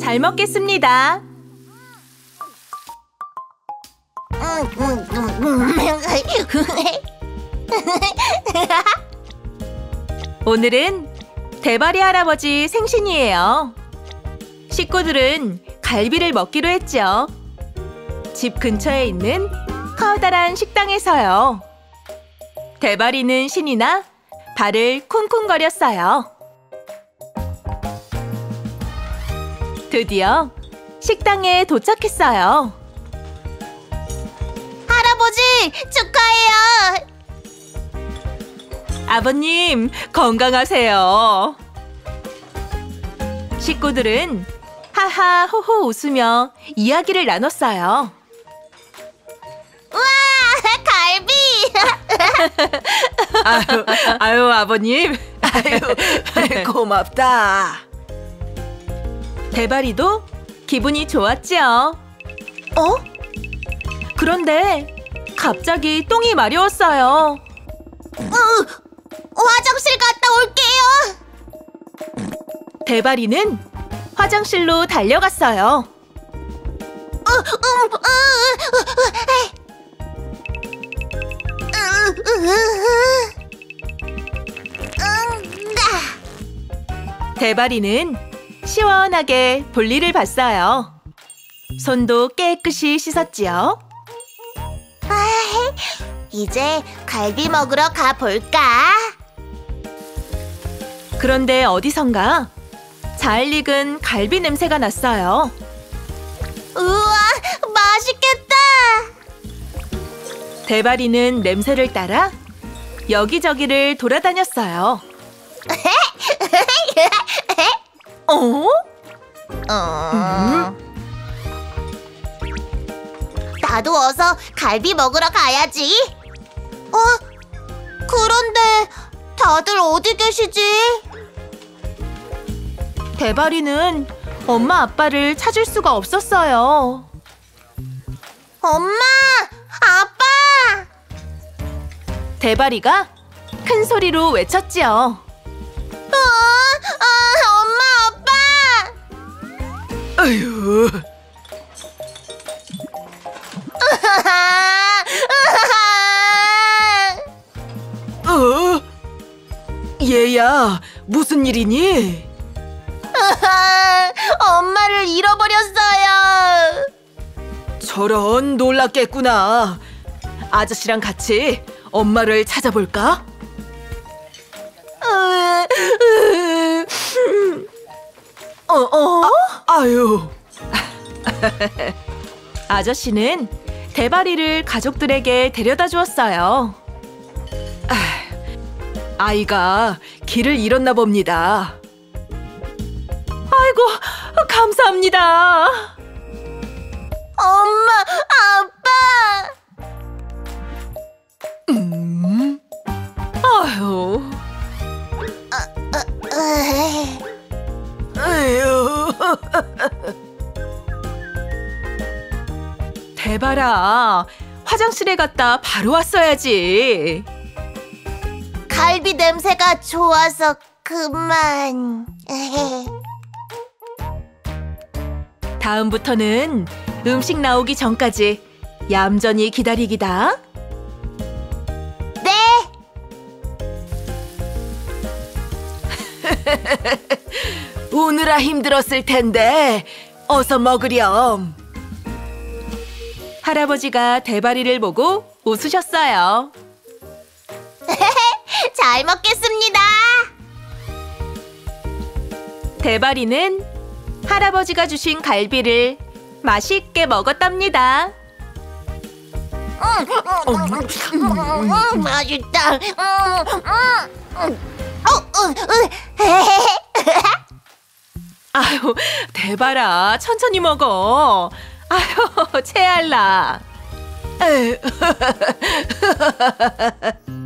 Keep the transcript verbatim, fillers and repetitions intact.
잘 먹겠습니다. 오늘은 대바리 할아버지 생신이에요. 식구들은 갈비를 먹기로 했죠. 집 근처에 있는 커다란 식당에서요. 대바리는 신이 나 발을 쿵쿵거렸어요. 드디어 식당에 도착했어요. 할아버지, 축하해요. 아버님, 건강하세요. 식구들은 하하 호호 웃으며 이야기를 나눴어요. 우와, 갈비! 아유, 아유 아버님. 아유, 고맙다. 대바리도 기분이 좋았지요. 어? 그런데 갑자기 똥이 마려웠어요. 어, 화장실 갔다 올게요. 대바리는 화장실로 달려갔어요. 어, 음, 어, 대바리는 시원하게 볼일을 봤어요. 손도 깨끗이 씻었지요. 이제 갈비 먹으러 가볼까? 그런데 어디선가 잘 익은 갈비 냄새가 났어요. 우와, 맛있겠다! 대바리는 냄새를 따라 여기저기를 돌아다녔어요. 어? 어... 나도 어서 갈비 먹으러 가야지. 어? 그런데 다들 어디 계시지? 대바리는 엄마 아빠를 찾을 수가 없었어요. 엄마! 아빠! 대바리가 큰 소리로 외쳤지요. 어? 아, 엄마, 아빠! 아유. 어? 얘야, 무슨 일이니? 엄마를 잃어버렸어요. 저런, 놀랐겠구나. 아저씨랑 같이 엄마를 찾아볼까? 어, 어? 아유. 아저씨는 대바리를 가족들에게 데려다 주었어요. 아이가 길을 잃었나 봅니다. 아이고, 감사합니다. 엄마, 아빠! 음? 아유. 아유. 대바라, 화장실에 갔다 바로 왔어야지. 갈비 냄새가 좋아서 그만. 다음부터는 음식 나오기 전까지 얌전히 기다리기다. 네. 오느라 힘들었을 텐데 어서 먹으렴. 할아버지가 대바리를 보고 웃으셨어요. 잘 먹겠습니다. 대바리는 할아버지가 주신 갈비를 맛있게 먹었답니다. 음, 음, 음, 음, 맛있다. 음, 음. 어, 어, 어. 아유, 대바라, 천천히 먹어. 아유, 체할라. 에휴.